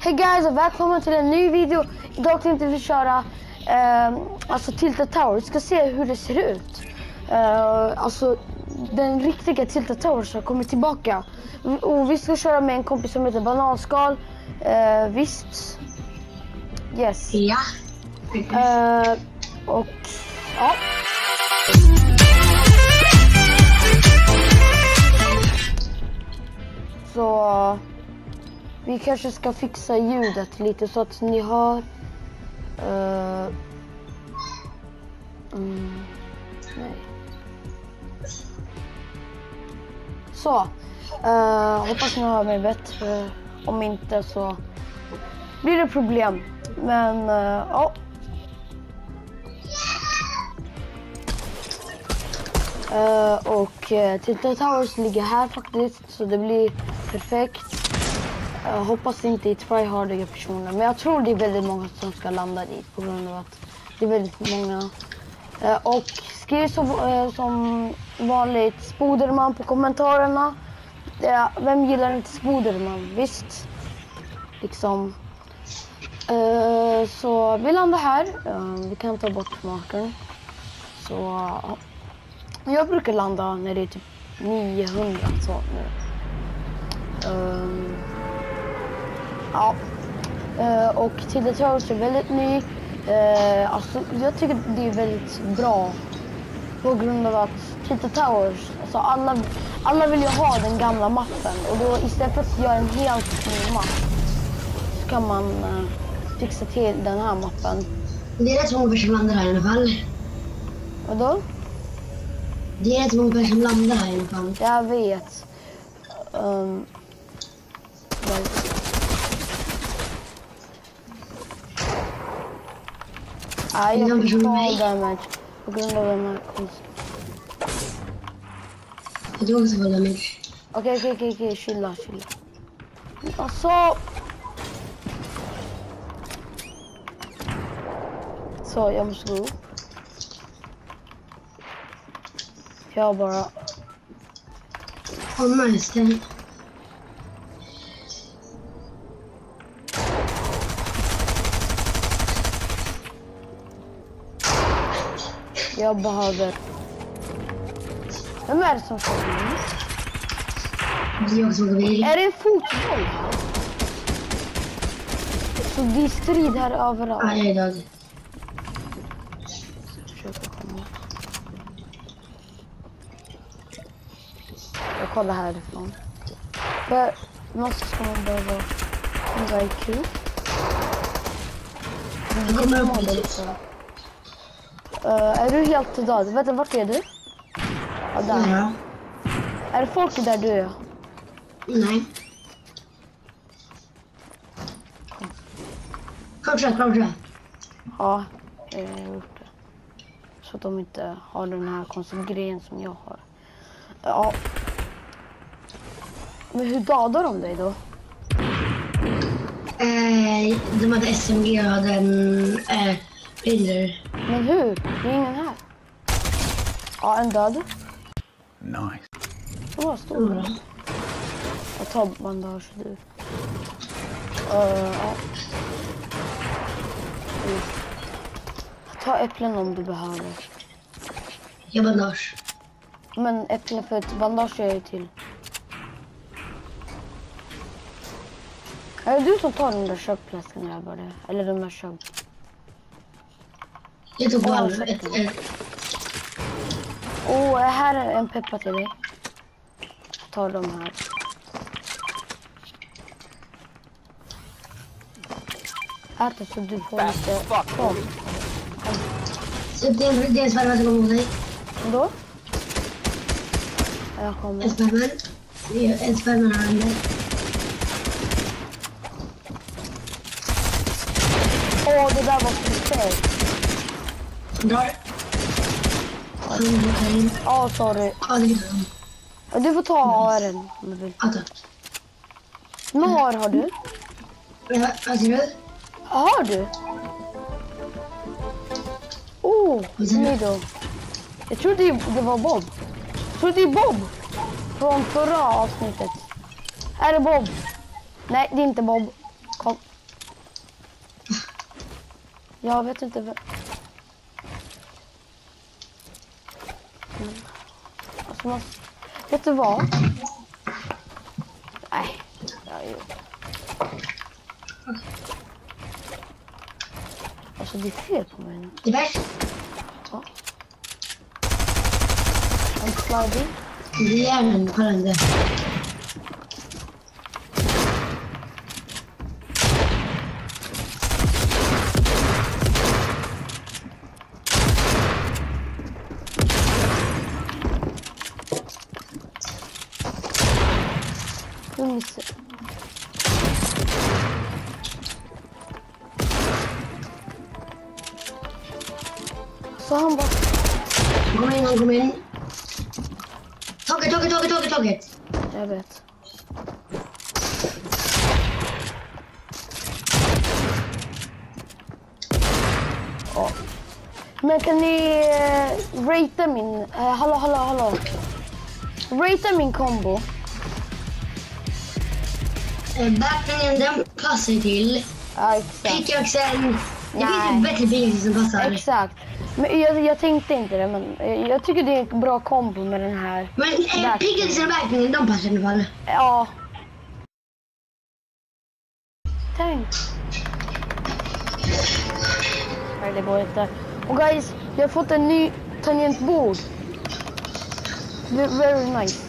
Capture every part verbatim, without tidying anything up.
Hej guys och välkomna till en ny video. Idag tänkte vi köra eh, alltså Tilted Tower. Vi ska se hur det ser ut. Eh, alltså den riktiga Tilted Tower har kommit tillbaka. Och vi ska köra med en kompis som heter Bananskal. Eh, visst. Yes. Ja. Eh, och ja. Så vi kanske ska fixa ljudet lite så att ni hör. Uh, mm, nej. Så. Uh, hoppas ni hör mig bättre. Om inte så blir det problem. Men uh, ja. Uh, och uh, Tilted Towers ligger här faktiskt. Så det blir perfekt. Jag hoppas inte i tryhardiga personer. Men jag tror det är väldigt många som ska landa dit. På grund av att det är väldigt många. Eh, och skriv så, eh, som vanligt Spoderman på kommentarerna. Eh, vem gillar inte Spoderman? Visst. Liksom. Eh, så vi landar här. Eh, vi kan ta bort marken. Så ja. Jag brukar landa när det är typ niohundra. Så nu. Um, ja, uh, och Tilted Towers är väldigt ny. Uh, alltså, jag tycker det är väldigt bra på grund av att Tilted Towers, alltså alla, alla vill ju ha den gamla mappen och då istället för att göra en helt ny mapp så kan man uh, fixa till den här mappen. Det är rätt många som landar här i alla fall. Vadå? Det är rätt många som landar här i alla fall. Jag vet. Um, Nej, jag fick fall damage på grund av den här konst. Jag tog också fall damage. Okej, okej, okej, okej, chilla, chilla. Alltså... Så, jag måste gå upp. Jag bara... Åh, nice, det. Jag behöver... Vem är det som får in? Det är jag som går vid. Är det en fotboll här? Så det är strid här överallt. Ja, det är det. Försöka komma. Jag kollar härifrån. För måste ska man behöva en I Q. Jag kommer upp lite. Uh, är du helt död? Vänta, vart är du? Ja, där. Ja. Är det folk där du är? Nej. Kom så, kom så. Ja, jag har gjort det. Så att de inte har den här konstiga grejen som jag har. Ja. Men hur dödar de dig då? Eh, de hade S M G och hade en eh, Rinder. Men hur? Det är ingen här. Ja, en död. Nice. Det var stor. Mm. Jag tar bandage du. Uh, ja. Ta äpplen om du behöver. Jag bandage. Men äpplen för ett bandage är ju till. Är det du som tar den där köpflaskan där bara? Eller de där köp? Jag tog bara Oh, ett, ett. Åh, oh, här är en peppa till dig. Ta dem här. Ät det så du får lite kom. Så det är, det är en sperma som kommer mot dig. Då? Jag kommer. En sperma. En sperma har den. Åh, oh, det där var perfekt. Drar. Ja, oh, sorry. Ja, det är Ja, du får ta A R om du vill. Ja, tack. Når har du? Ja, vad ser du? Har du? Oh, nej då. Jag trodde det var Bob. Jag trodde det är Bob. Från förra avsnittet. Är det Bob? Nej, det är inte Bob. Kom. Jag vet inte vem... Men... Alltså man... Vet du vad? Nej. Ja, jo. Alltså det är fel på mig nu. Det är värst. Ja. En sliding. Det är en kollande. Nu missar. Så han bara... Kom in, kom in. Taget, taget, taget, taget, taget. Jag vet. Ja. Men kan ni uh, ratea min... Uh, hallå, hallå, hallå. Ratea min combo. Eh, Backningen, den passar till. Ja, exakt. Pickaxen. Det Nej. finns ju bättre pickaxer som passar. Exakt. Men jag, jag tänkte inte det, men jag, jag tycker det är en bra kombo med den här. Men eh, pickaxen och backningen, de passar i alla fall. Ja. Tänk. Nej, det går inte. Och guys, jag har fått en ny tangentbord. Very nice.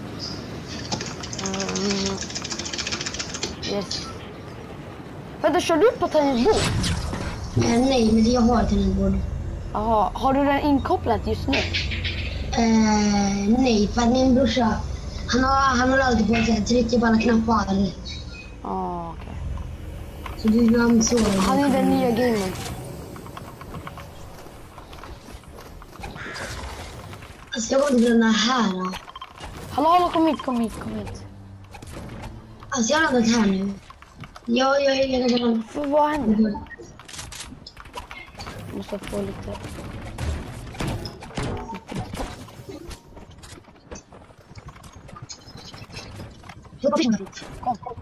Um, yes. Vänta, kör du på tangentbord? Eh, nej, men jag har ett tangentbord. Jaha, har du den inkopplad just nu? Eh, nej, för att min brorsa, han har, han har alltid på att trycka på alla knappar. Ja, ah, okej. Okay. Så du han så. Han är den nya gamern. Alltså jag går inte den här. Då. Hallå, hallå, kom hit, kom hit, kom hit. Alltså jag har landat här nu. Jag, jag, jag, jag, jag, För vad händer? Jag måste få lite... Kom, kom.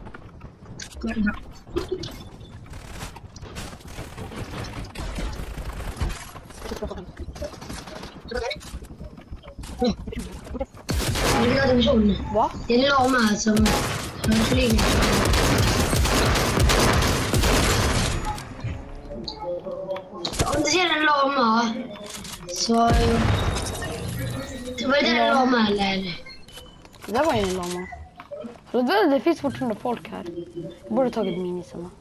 Jag vill ha en person. Va? Det är en lama som, som flyger. Om du ser en lama så... så var det en lama eller? Det där var ju en lama. Det, det finns fortfarande folk här. Jag borde tagit minisarna.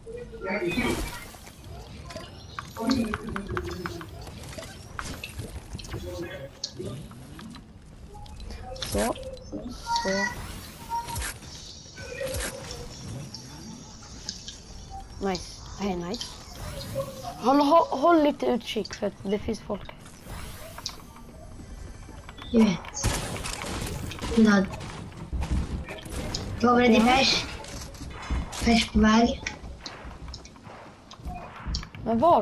Så. Så. Nice. Hej, nice. Håll, håll, håll lite utkik för att det finns folk. Jag vet. Glad. Då var det till färs. Färs på väg. Men vart?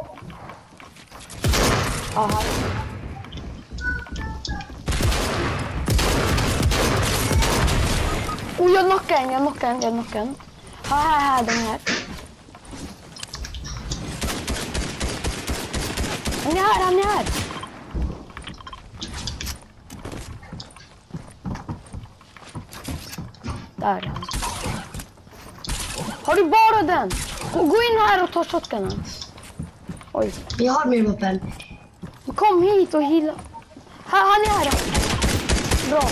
Aha. Oh, jag knockar en, jag knockar en, jag knockar en. Här, här, här, den här. Han är här, han är här. Där är han. Har du bara den? Gå, gå in här och ta shotgunen. Oj. Jag har min vapen. Kom hit och hila. Här, han är här. Bra.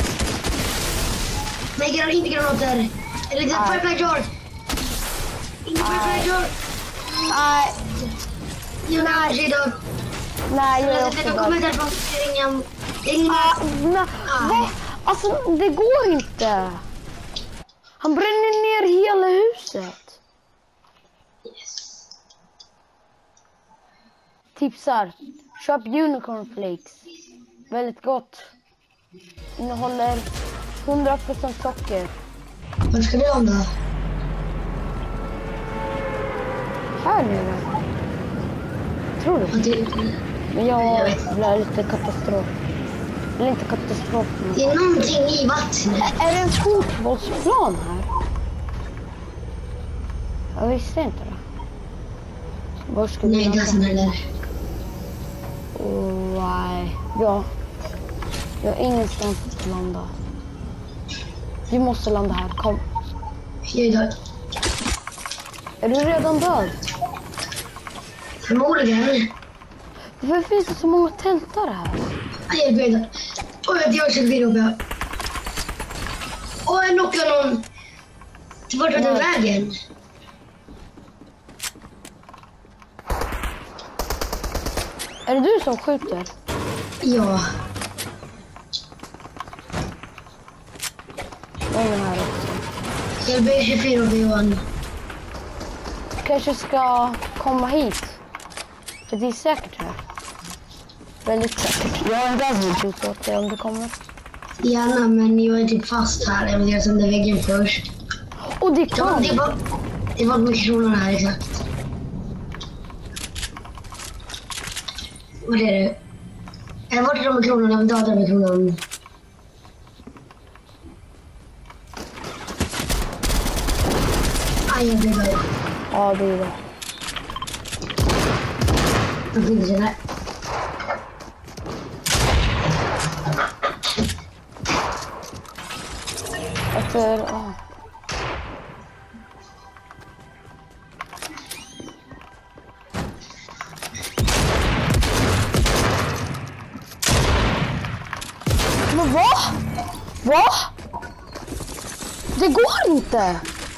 Nej, gran, inte granater. Eller inte firefly jar. Inte firefly jar. Nej. Jag är redo. Nej, jag är Jag också kommer död. därifrån. Det är ingen... Det är ingen... Ah, nej. Va? Alltså, det går inte. Han bränner ner hela huset. Yes. Tipsar. Köp unicorn flakes. Väldigt gott. Innehåller hundra procent socker. Var ska du om då? Här nere. Tror du? Och det, Men jag blir lite katastrof. Eller inte katastrof. Men... det är någonting i vattnet. Är det en fotbollsplan här? Jag visste inte det. Var ska vi Nej, landa? gasen eller. Oh, nej. Ja. Jag har ingenstans att landa. Vi måste landa här, kom. Jag är död. Är du redan död? Förmodligen. Varför finns det så många tältare här? Jag är död. Oj, jag har köpt vid uppe. Åh, jag knockade någon. Till vart var den vägen? Är det du som skjuter? Ja. Någon här också. Jag blir tjugofyra och Johan. Kanske ska komma hit. För det är säkert här. Väldigt säkert. Jag har en dazzle åt dig om du kommer. Gärna, men jag är typ fast här. Jag vill göra sönder väggen först. Och det Ja, kan. det var, det var mikrofonen här, exakt. Vad är det? Jag vart är de mikrofonerna? Jag vill data mikrofonen. Aj, jag blev död. Ja, det är det. Jag finns inte där. Efter... Oh. Men vad? Vad? Det går inte.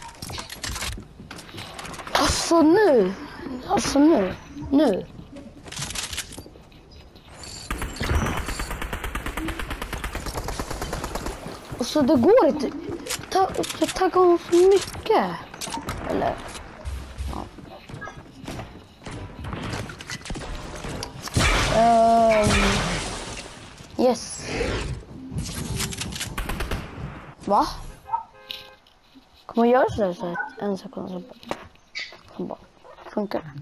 Alltså nu. Alltså nu. Nu. Alltså det går inte. Ta, jag taggar honom så mycket. Eller... Ja. Um, yes. Va? Kommer jag göra så här en sekund så bara, bara funkar det?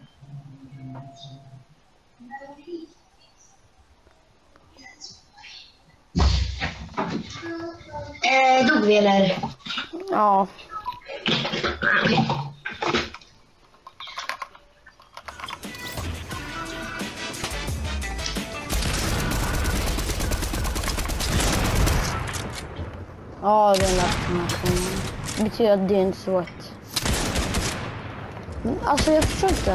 Eh, dog vi eller? Ja. Ja, den där informationen. Det betyder att det är inte så rätt. Men alltså jag förstår inte.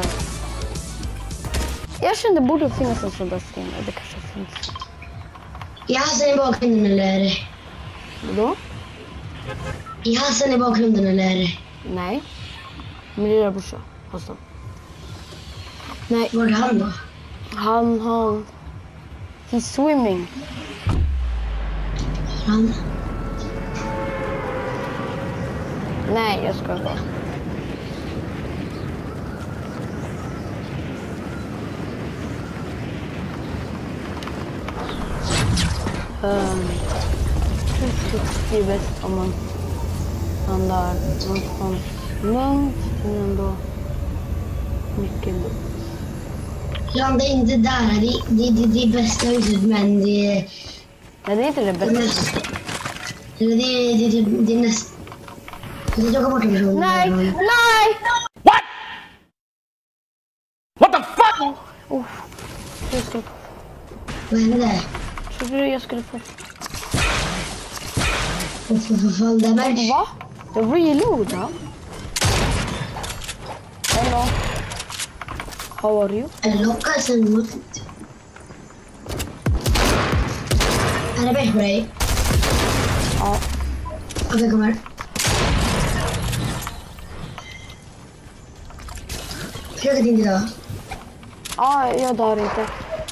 Jag kände det borde finnas en sån där skin. Det kanske finns. I halsen i bakgrunden eller? Vadå? I halsen i bakgrunden eller? Nej. Min lilla brorsa. Alltså. Nej. Var är han då? Han, han. He's swimming. Han? Nej, jag ska bara. Um, det är bäst om man landar någonstans lugnt, men ändå mycket lugnt. Landa inte där. Det, det, det, det är bästa huset, men det... Nej, det är inte det Det är bästa. näst... Eller det, det, det, det är näst... Jag ska ta bort personen. Nej, nej! What? What the fuck? Oh, jag ska... Vad hände? Trodde du jag skulle få... Och för fall damage. Va? Jag reloadar. Hello. How are you? Eller locka sen mot... Är det bäst på dig? Ja. Okej, okay, kom här. Försök att inte dö. Ja, jag dör inte.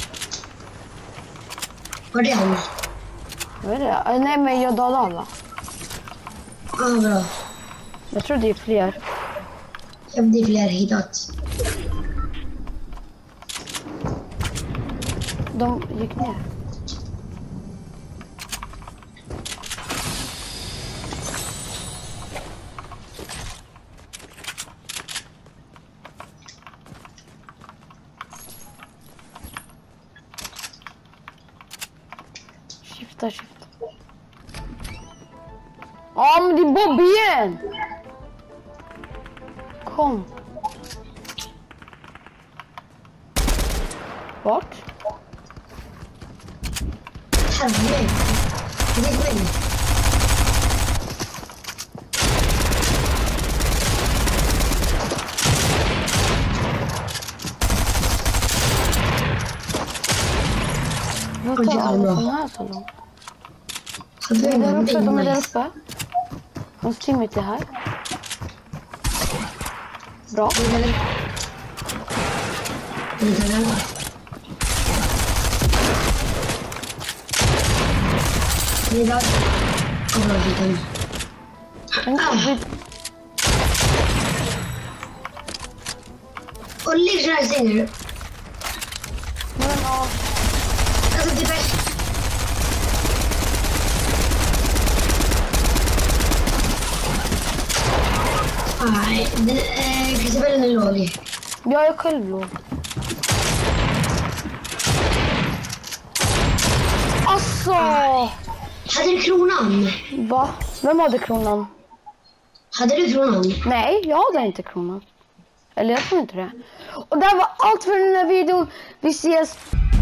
Var är han? Vad är det? Eh, Nej, men jag dödade alla. Ja, ah, bra. Jag tror det är fler. Ja, det är fler hitåt. De gick ner. Skifta, skifta. Ja, men det är Bob igen! Kom. Vart? Herregud. Det är mig. Vart tar alla sån här så långt? Så det är De är där uppe, de är där nice. uppe. Hans teammate är här. Bra. Det är väldigt... Det är väldigt... Det är bra. Och bra, liten. Och liksom här ser du. Men ja, Alltså det är... Nej, det är Kristabellen är låg. jag är själv låg. Alltså! Hade du kronan? Va? Vem hade kronan? Hade du kronan? Nej, jag hade inte kronan. Eller jag tror inte det. Och det här var allt för den här videon. Vi ses